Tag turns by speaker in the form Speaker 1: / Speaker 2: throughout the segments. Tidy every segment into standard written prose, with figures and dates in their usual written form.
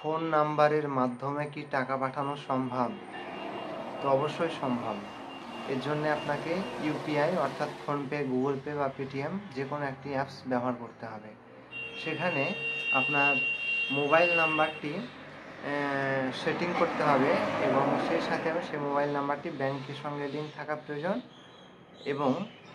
Speaker 1: Phone নাম্বারের মাধ্যমে কি টাকা পাঠানো সম্ভব? তো অবশ্যই সম্ভব। এর জন্যে আপনাকে ইউপিআই অর্থাৎ ফোনপে, গুগল পে বা পেটিএম যে কোনো একটি অ্যাপস ব্যবহার করতে হবে। সেখানে আপনার মোবাইল নাম্বারটি সেটিং করতে হবে এবং সেই সাথে সেই মোবাইল নাম্বারটি ব্যাংকের সঙ্গে লিঙ্ক থাকা প্রয়োজন এবং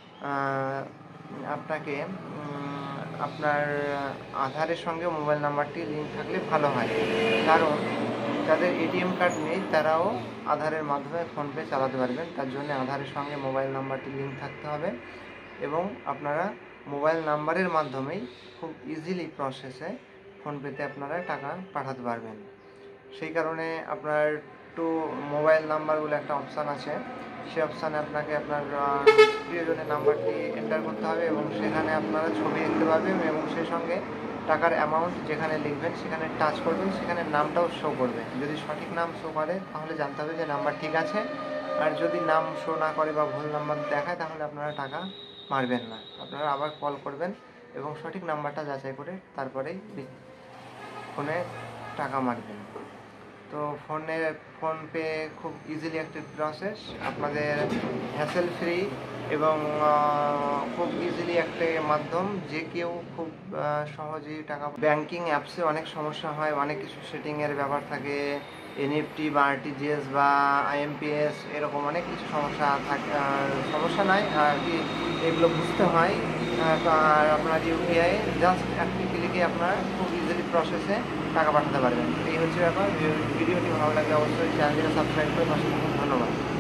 Speaker 1: আপনাকে আপনার আধারের সঙ্গে মোবাইল নাম্বারটি লিঙ্ক থাকলে ভালো হয়। কারণ যাদের এটিএম কার্ড নেই তারাও আধারের মাধ্যমে ফোনপে চালাতে পারবেন। তার জন্য আধারের সঙ্গে মোবাইল নাম্বারটি লিঙ্ক থাকতে হবে এবং আপনারা মোবাইল নাম্বারের মাধ্যমেই খুব ইজিলি প্রসেসে ফোনপেতে আপনারা টাকা পাঠাতে পারবেন। সেই কারণে আপনার মোবাইল নাম্বার বলে একটা অপশান আছে, সেই অপশানে আপনাকে আপনার প্রিয়জনের নাম্বারটি এন্টার করতে হবে এবং সেখানে আপনারা ছবি দেখতে পাবেন এবং সেই সঙ্গে টাকার অ্যামাউন্ট যেখানে লিখবেন সেখানে টাচ করবেন, সেখানে নামটাও শো করবে। যদি সঠিক নাম শো করে তাহলে জানতে হবে যে নাম্বার ঠিক আছে, আর যদি নাম শো না করে বা ভুল নাম্বার দেখায় তাহলে আপনারা টাকা মারবেন না। আপনারা আবার কল করবেন এবং সঠিক নাম্বারটা যাচাই করে তারপরেই ফোনে টাকা মারবেন। তো ফোনপে খুব ইজিলি একটি প্রসেস, আপনাদের হ্যাসেল ফ্রি এবং খুব ইজিলি একটা মাধ্যম, যে কেউ খুব সহজেই টাকা। ব্যাংকিং অ্যাপসে অনেক সমস্যা হয়, অনেক কিছু সেটিংয়ের ব্যাপার থাকে, এনএফটি বা আরটিজিএস বা আইএমপিএস এরকম অনেক কিছু সমস্যা থাকে। সমস্যা নাই আর কি, এগুলো বুঝতে হয়। আর আপনার ইউপিআই জাস্ট একটি ক্লিকে আপনার খুব ইজিলি প্রসেসে টাকা পাঠাতে পারবেন। এই হচ্ছে ব্যাপার। ভিডিওটি ভালো লাগলে অবশ্যই চ্যানেলটিকে সাবস্ক্রাইব করে পাশে থাকুন। ধন্যবাদ।